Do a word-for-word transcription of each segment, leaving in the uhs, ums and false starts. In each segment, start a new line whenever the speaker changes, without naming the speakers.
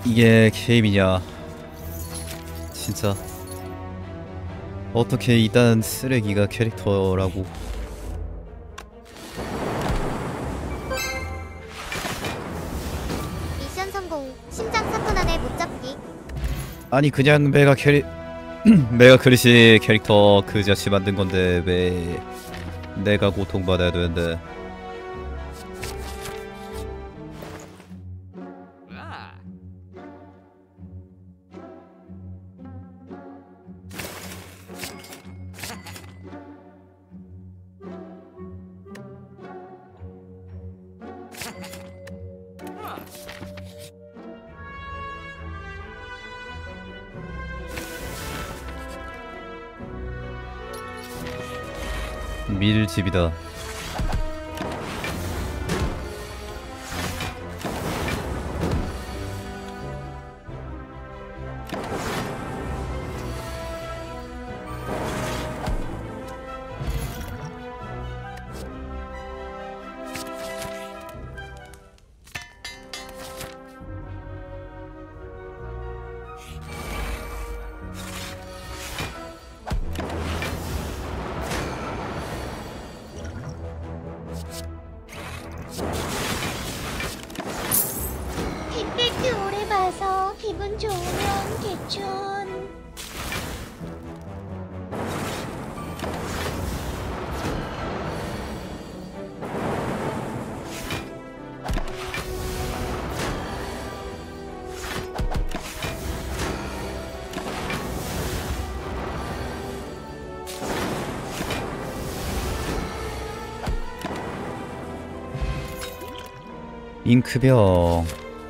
이게 게임이냐? 진짜 어떻게 이딴 쓰레기가 캐릭터라고?
미션 성공. 심장 사건 안에 못 잡기.
아니 그냥 메가 캐리 메가 크리시 캐릭터 그 자체 만든 건데 왜 내가 고통받아야 되는데? 밀집이다.
햇빛이 오래 봐서 기분 좋으면 개춘.
잉크병.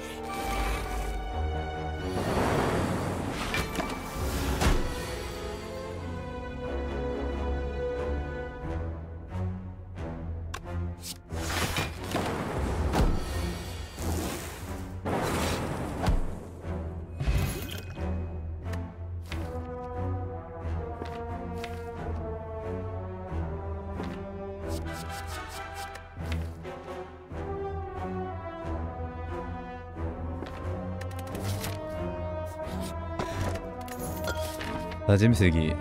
다짐세기.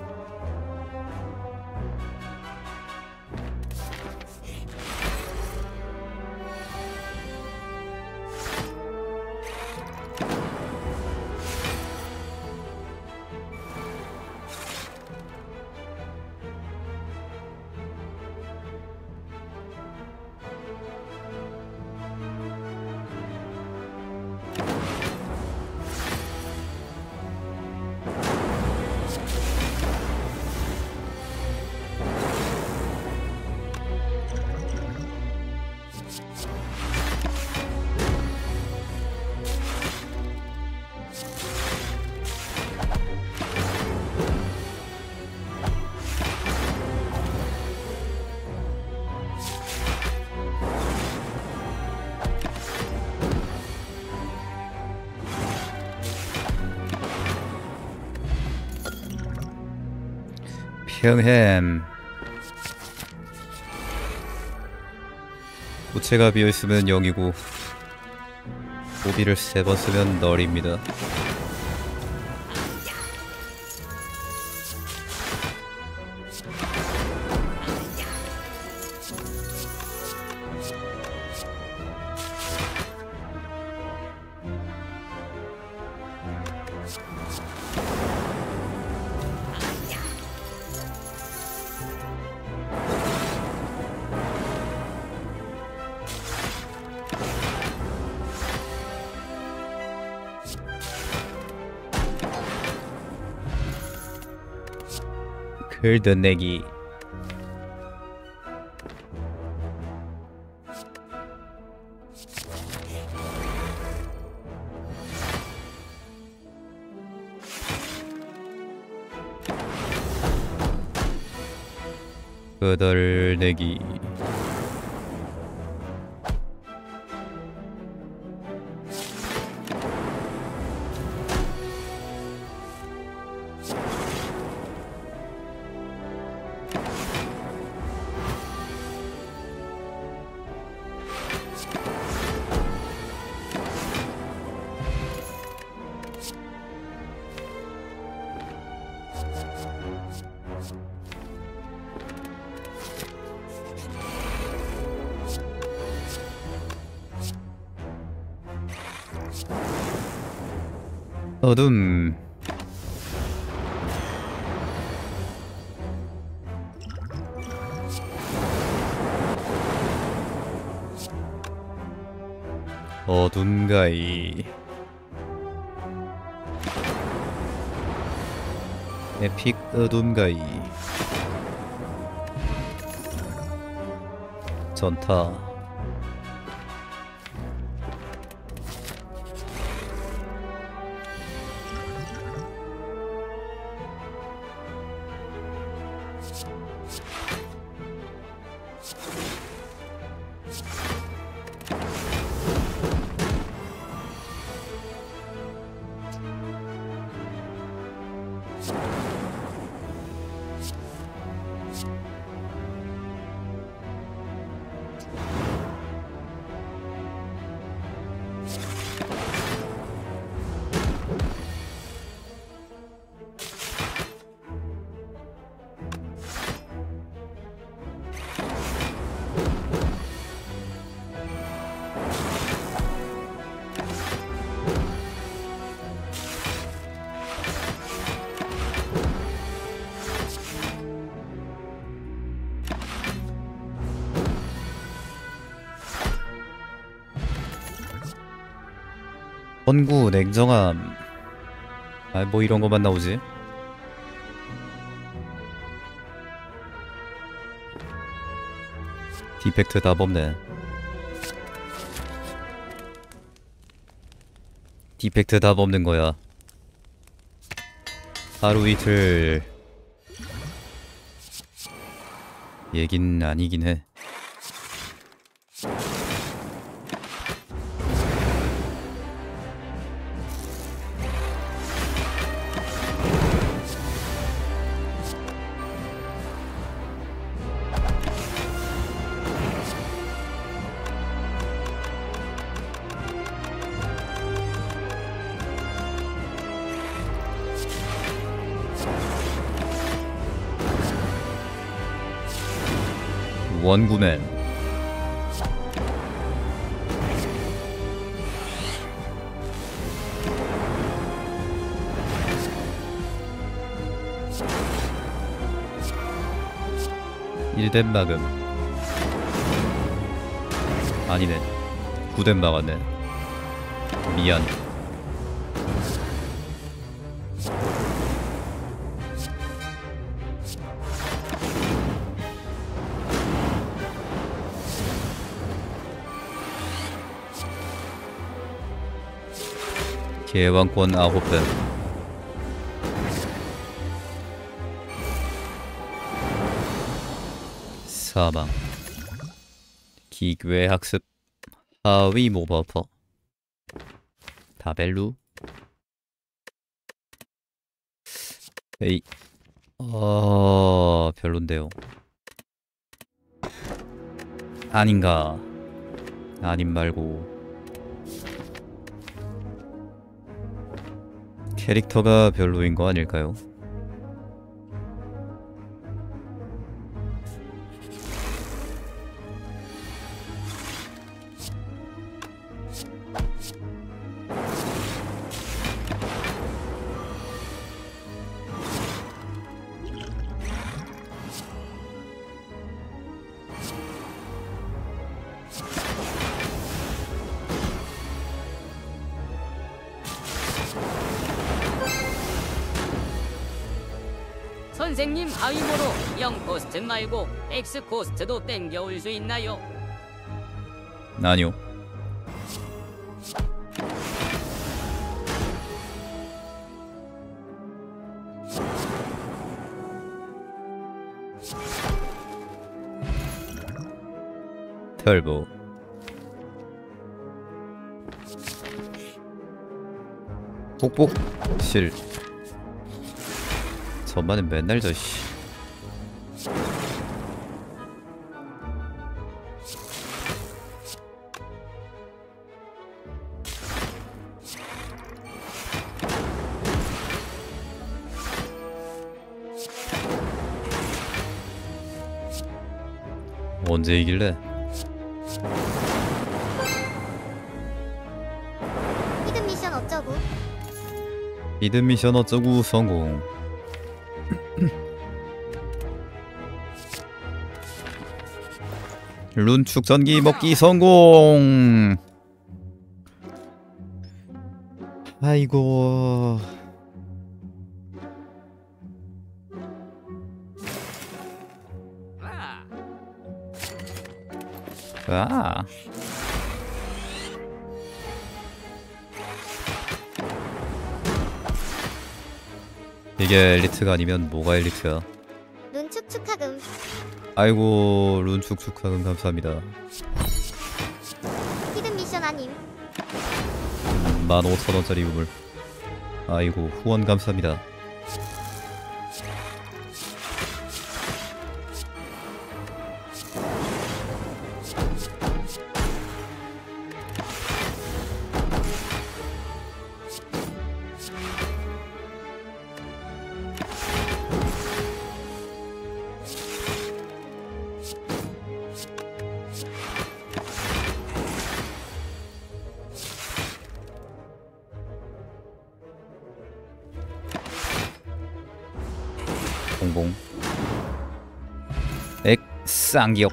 평햄. 우체가 비어있으면 영이고 오비를 세 번 쓰면 널입니다. 글드내기. 거덜내기. 어둠. 어둠가이. 에픽 어둠가이. 전타. 원구 냉정함. 아, 뭐 이런 것만 나오지? 디펙트 답 없네. 디펙트 답 없는 거야. 하루 이틀 얘긴 아니긴 해. 원구맨. 일댐 막음. 아니네, 구댐 막았네. 미안. 개왕권 아홉 배. 사망. 기괴 학습. 하위 모버퍼. 다벨루. 에이. 어... 별론데요. 아닌가. 아님 말고. 캐릭터가 별로인 거 아닐까요?
선생님 하위모로 영 코스트 말고 X 코스트도 땡겨올 수 있나요?
아니요. 털보. 복복실. 저만은 맨날 저 씨. 언제 이길래?
히든 미션 어쩌고.
히든 미션 어쩌고 성공. 룬 축전기 먹기 성공. 아이고. 아. 이게 엘리트가 아니면 뭐가 엘리트야?
눈축 축하금.
아이고 룬축 축하금 감사합니다.
히든 미션 아님.
만 오천 원짜리 유물. 아이고 후원 감사합니다. 공봉 액상기역.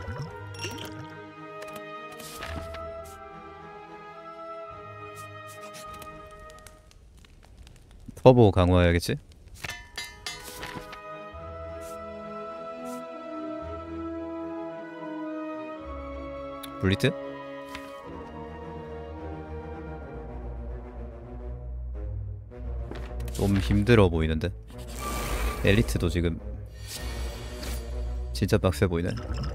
터보 강화해야겠지? 블리트? 좀 힘들어 보이는데. 엘리트도 지금 진짜 빡세 보이네.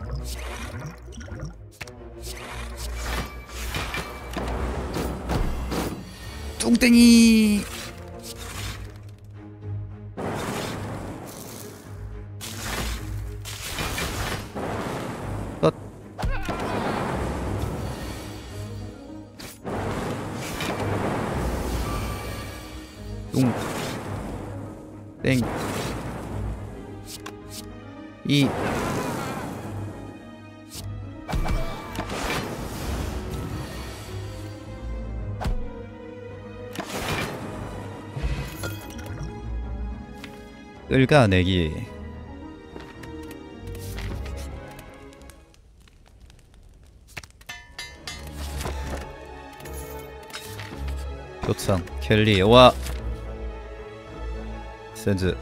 뚱땡이. 컷. 뚱 땡. 이 끌가내기. 교창 켈리 와 센즈.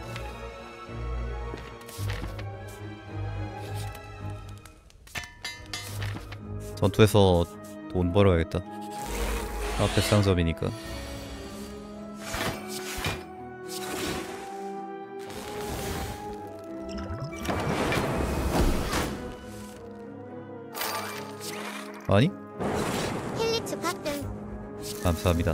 전투에서 돈 벌어야겠다. 앞에 상점이니까. 아니?
힐리 축하금.
감사합니다.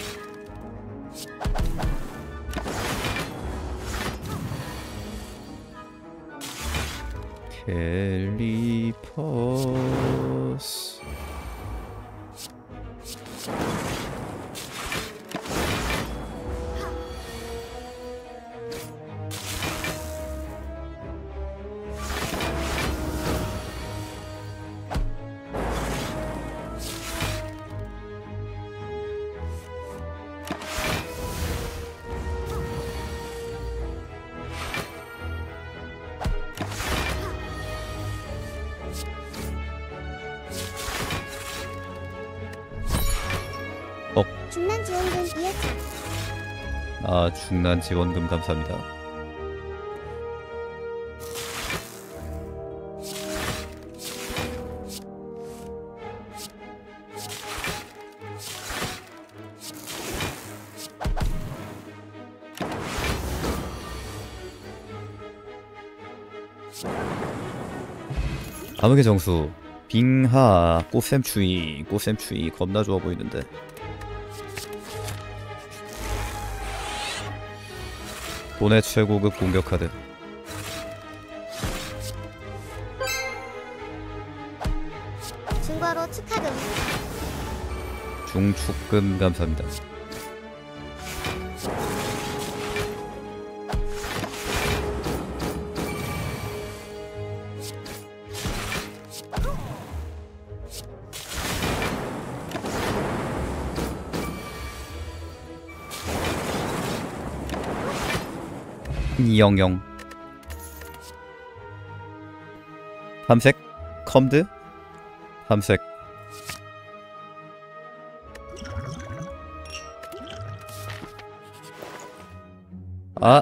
캘리퍼스.
중난 지원금 이해차.
아 중난 지원금 감사합니다. 암흑의 정수 빙하 꽃샘추위. 꽃샘추위 겁나 좋아 보이는데. 돈의 최고급 공격 카드.
중과로 축하금.
중축금 감사합니다. 영영. 탐색 컴드 탐색. 아.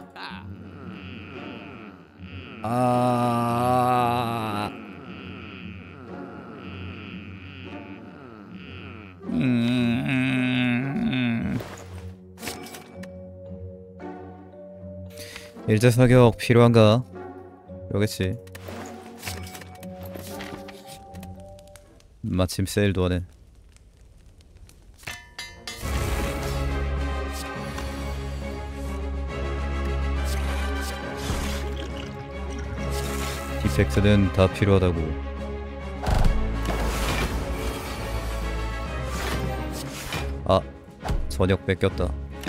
아. 음. 일제 사격 필요한가? 그러겠지. 마침 세일도 하네. 디펙트는 다 필요하다고. 아, 저녁 뺏겼다.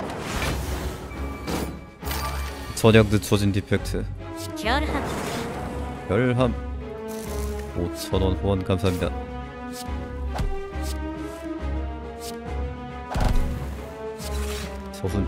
저녁 늦춰진 디펙트.
결합.
별함 오천 원 후원 감사합니다. 서순.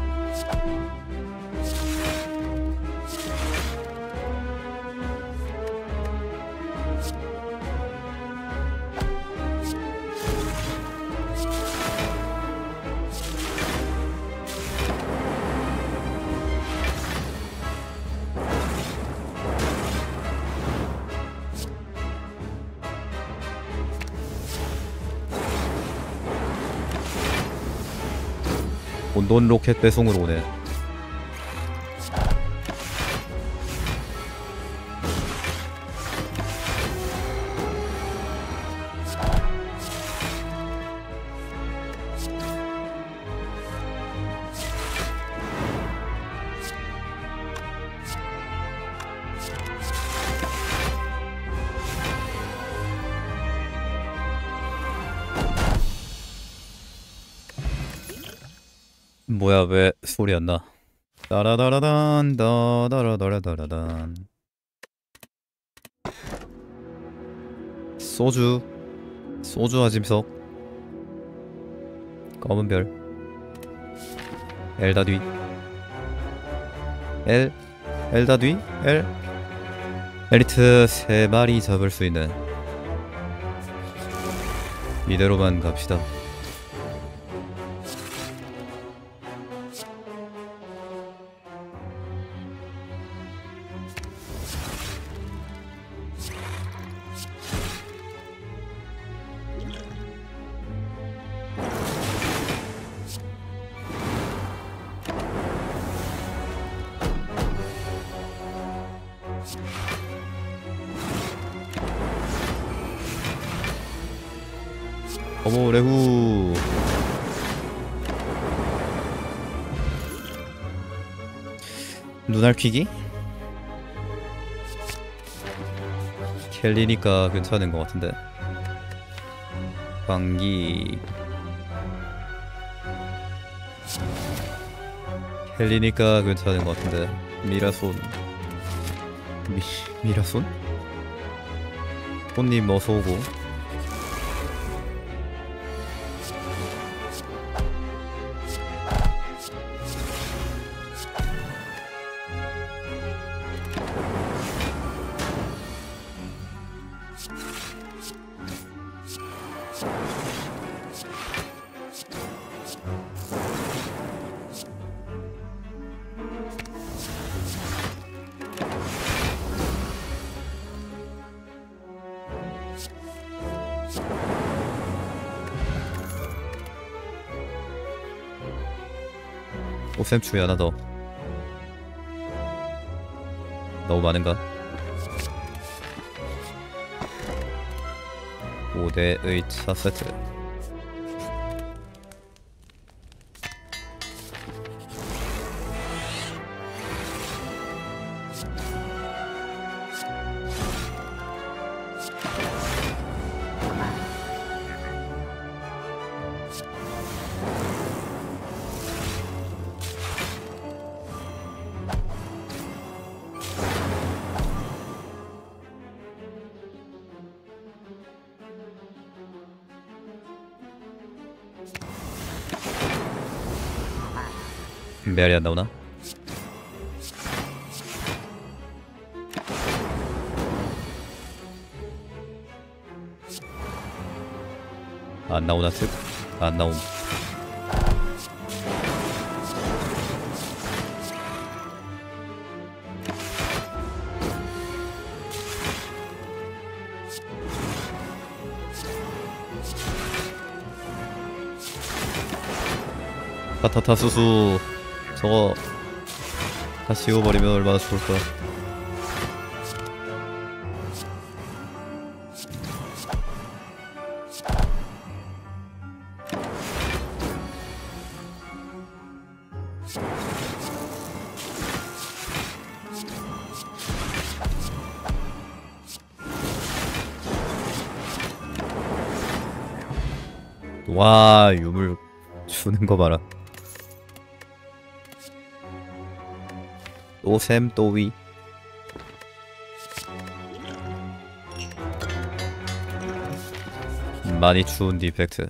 온돈 로켓 배송으로 오네. 뭐야, 왜 소리 안 나? 따라다라단 다다라다라다라단. 소주 소주 아짐석. 검은별. 엘다뒤. 엘 엘다뒤 엘. 엘리트 세 마리 잡을 수 있는. 이대로만 갑시다. 어머 레후. 눈알 퀴기? 켈리니까 괜찮은 것 같은데. 광기. 켈리니까 괜찮은 것 같은데. 미라손. 미 미라손? 손님 어서 오고. 오셈추에 하나 더. 너무 많은가? 오 대의 차 세트. 메아리 안 나오나? 안 나오나 특? 안 나옴. 카타타수수 저거 다 씌워버리면 얼마나 좋을까. 와, 유물 주는 거 봐라. 또 샘, 또 위. 많이 추운 디펙트.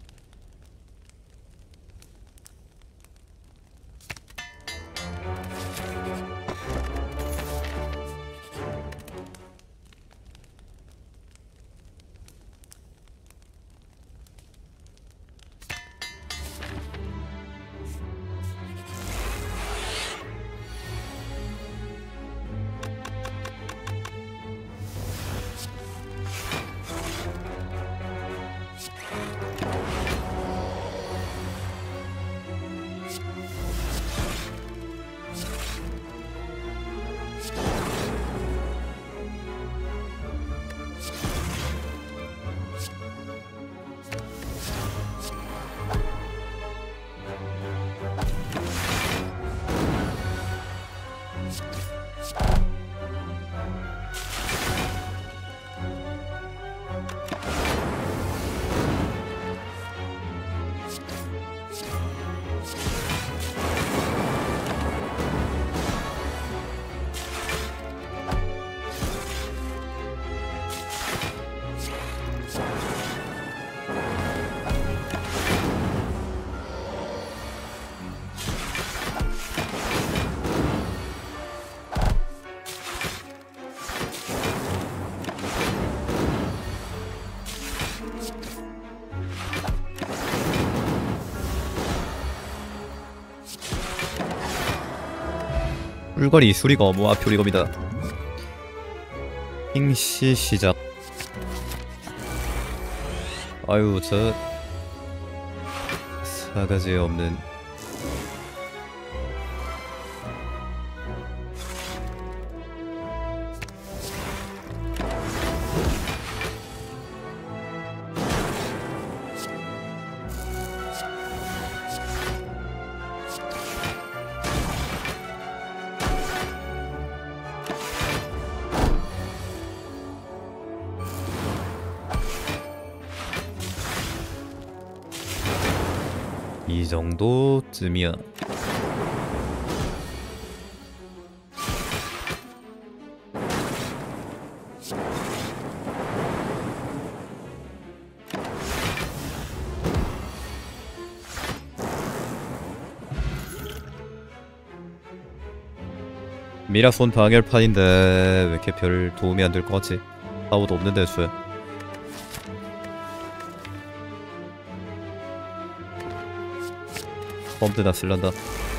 꿀거리 수리검 모아 표리검이다. 행시 시작. 아유 저 사가지 없는 이 정도쯤이야. 미라손 방열판인데 왜 이렇게 별 도움이 안 될 것 같지? 아무도 없는데 수야. 펌드나 쓸란다.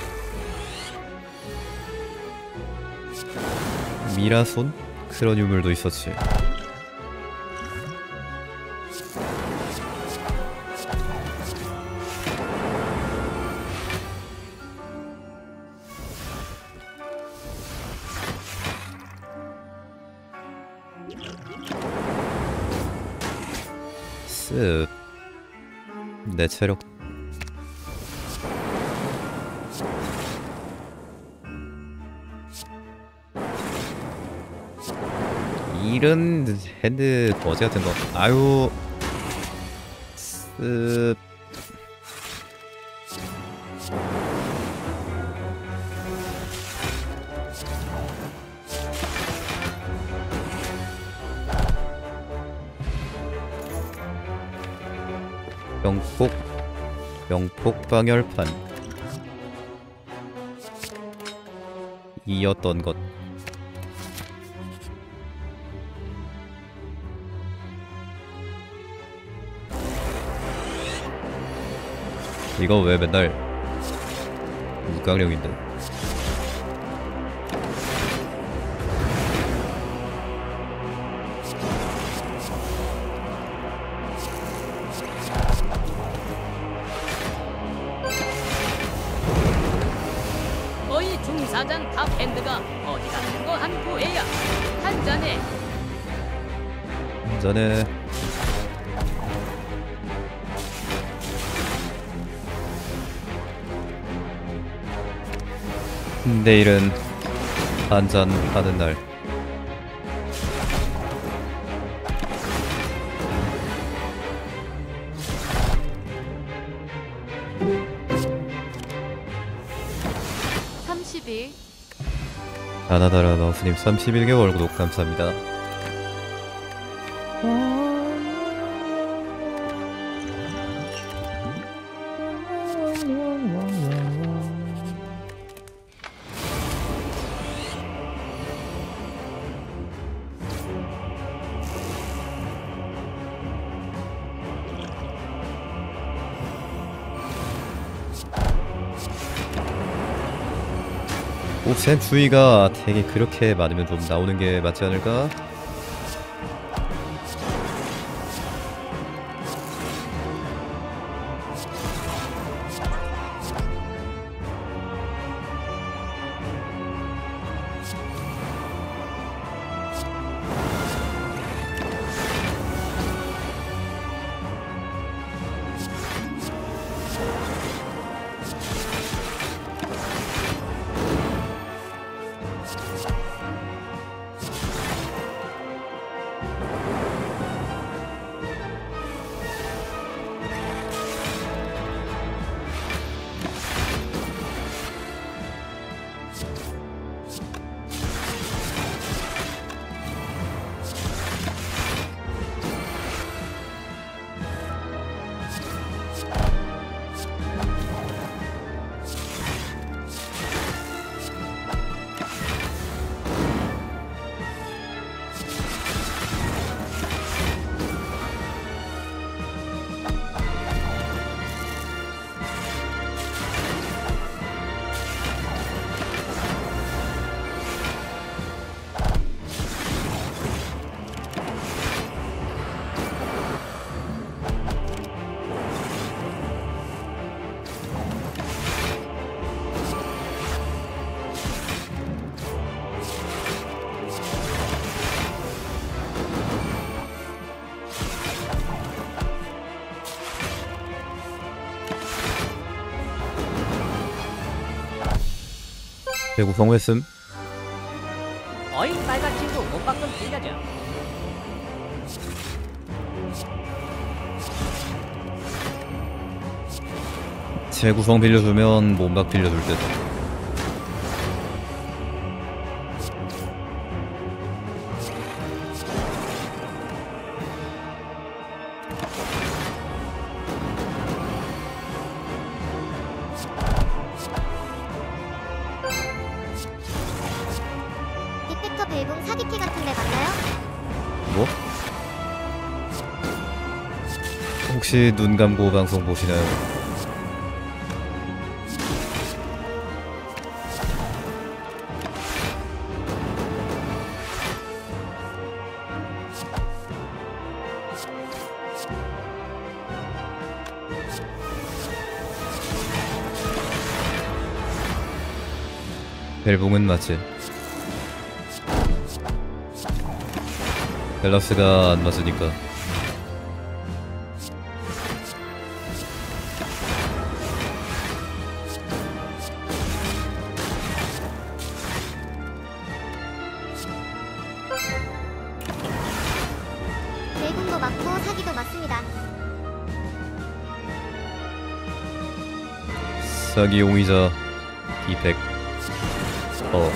미라손? 그런 유물도 있었지. 쓱. 내 체력 이런 핸드 거지 같은 거. 아유. 쓱. 명폭 명폭 방열판 이었던 것. 이거 왜 맨날 무깡력인데?
어이 중사장 탑핸드가 어디 가는 거 한 구해야 한 잔에.
전에 내일은 한잔 하는 날.
삼십 일.
아나다라 마우스님 삼십일 개월 구독 감사합니다. 옵셈 주의가 되게 그렇게 많으면 좀 나오는 게 맞지 않을까? 대구 성공했음.
어이 빨간 친구 몸박 좀 빌려줘.
재구성 빌려주면 몸박 빌려줄 듯.
빅팩터 벨붕 사기캐 같은데 맞나요?
뭐? 혹시 눈 감고 방송 보시나요? 벨붕은 맞지. 밸런스가 안 맞으니까.
벨붕도 맞고 사기도 맞습니다.
사기 용의자 이백. 어.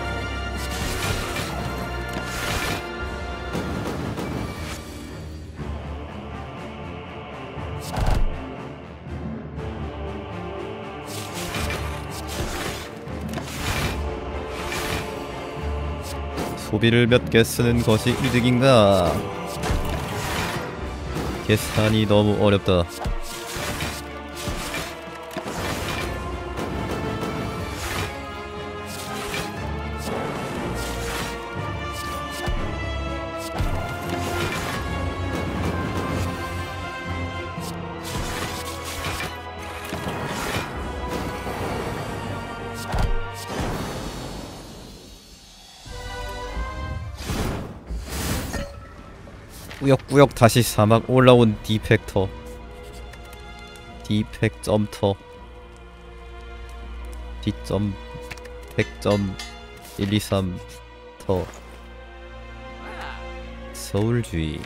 소비를 몇 개 쓰는 것이 이득인가? 계산이 너무 어렵다. 꾸역꾸역 다시 사막 올라온 디펙터. 디펙 점터. 디점 백점 일이삼 터. 서울주의.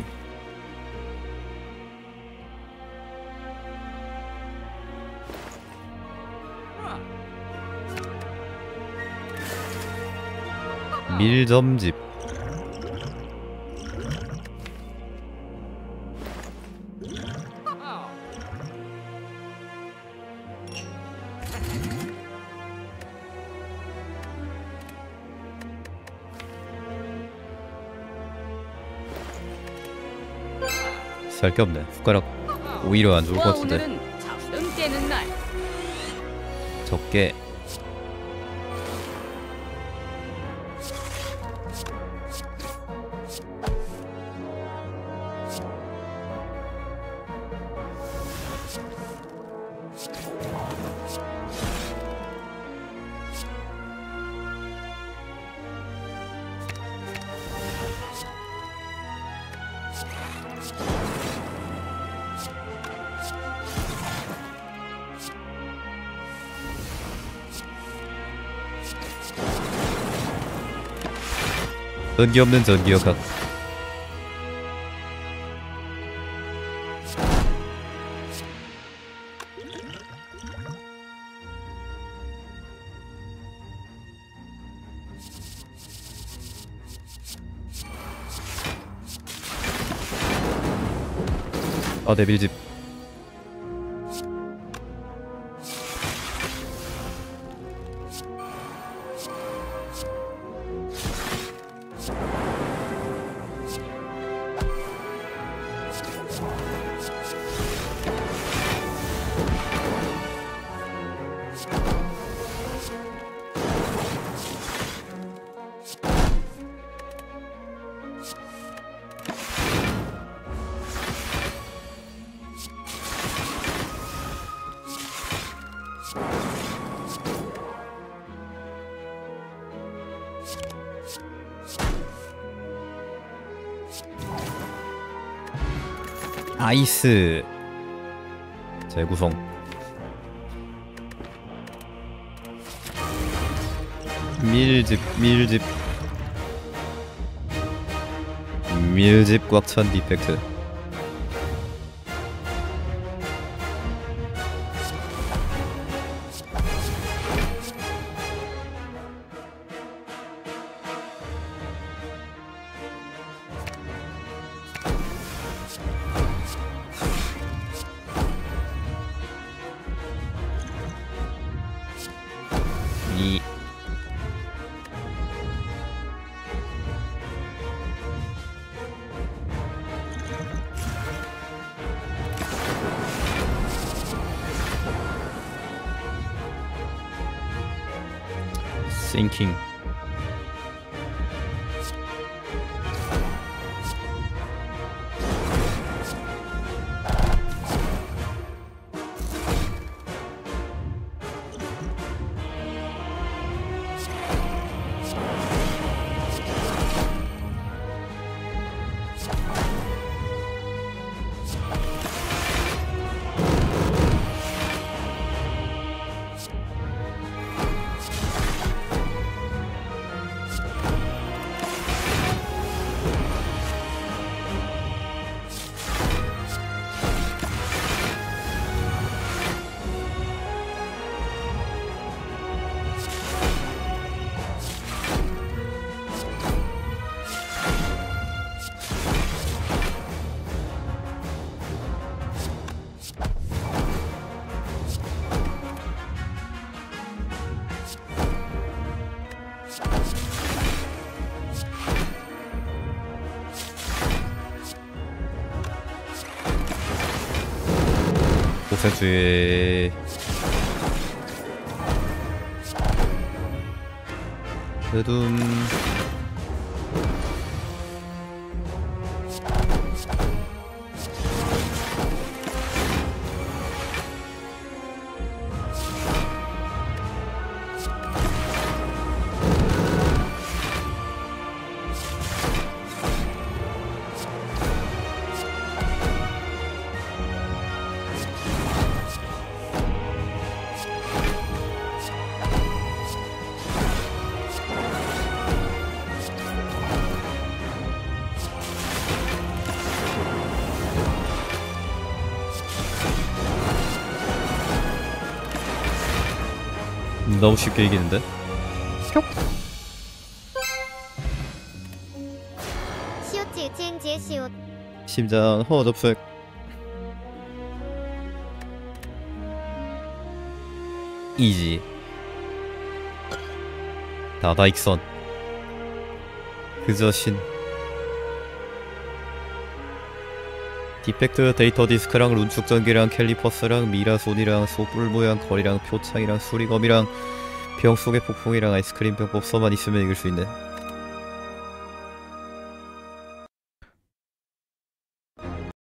밀점집. 살 게 없네. 숟가락 오히려 안 좋을 것
와,
같은데.
오늘은 잡담 깨는 날.
적게. 전기 없는 전기역학. 아, 데빌집. 아이스 재구성. 밀집 밀집 밀집 꽉찬 디펙트. 이 싱킹. 보세주의 드둠. 너무 쉽게 이기는데?
시옷지 으치엔지의 시옷.
심장 허접색. 이지. 다다익선. 그저 신. 디펙트 데이터 디스크랑 룬축전기랑 캘리퍼스랑 미라손이랑 소뿔 모양 거리랑 표창이랑 수리검이랑 병 속의 폭풍이랑 아이스크림 병법 써만 있으면 이길 수 있네.